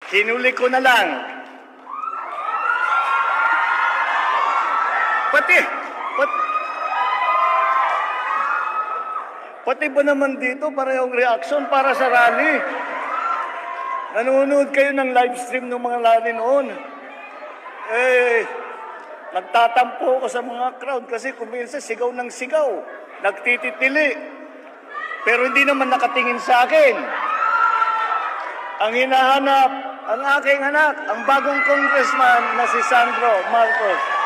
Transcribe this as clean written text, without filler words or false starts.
Hinuli ko na lang. Pati ba naman dito parehong reaction para sa rally? Nanonood kayo ng live stream ng mga rally noon. Nagtatampo ko sa mga crowd kasi kuminsan sigaw ng sigaw. Nagtititili. Pero hindi naman nakatingin sa akin. Ang hinahanap, ang aking anak, ang bagong congressman na si Sandro Marcos.